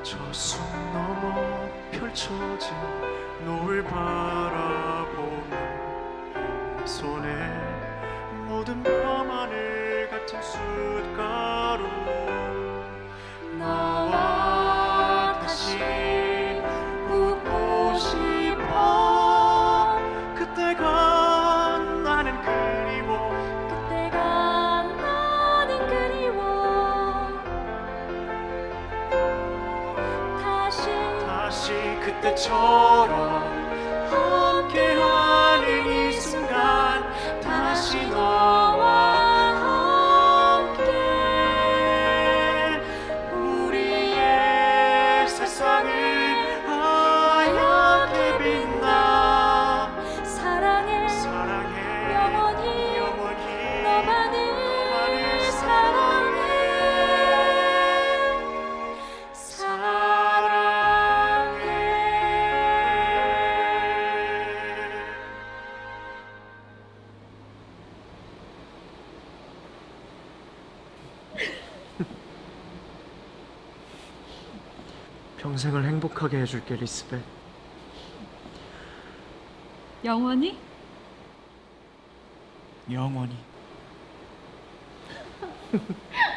저 숲 넘어 펼쳐진 노을 바라보며 내 손에 묻은 밤하늘 같은 숫가루 나와 다시 웃고 싶어. 그때가 나는 그리워. 그때가 나는 그리워. 다시 그때처럼 함께하는 이 순간 다시 너와 함께 우리의 세상을 하얗게 빛나. 사랑해 영원히 너만을 사랑해. 평생을 행복하게 해줄게, 리스벳. 영원히? 영원히.